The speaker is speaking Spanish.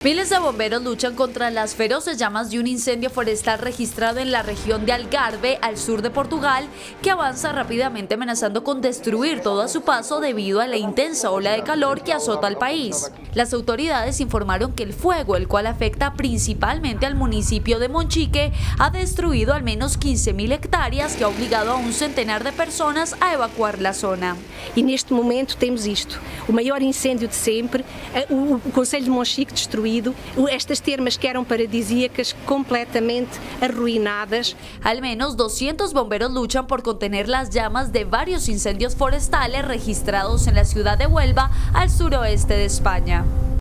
Miles de bomberos luchan contra las feroces llamas de un incendio forestal registrado en la región de Algarve, al sur de Portugal, que avanza rápidamente amenazando con destruir todo a su paso debido a la intensa ola de calor que azota al país. Las autoridades informaron que el fuego, el cual afecta principalmente al municipio de Monchique, ha destruido al menos 15.000 hectáreas que ha obligado a un centenar de personas a evacuar la zona. E neste momento temos isto, o maior incêndio de sempre, o Concelho de Monchique destruído, estas termas que eram paradisíacas completamente arruinadas. Al menos 200 bomberos luchan por contener las llamas de varios incendios forestales registrados en la ciudad de Huelva, al suroeste de España.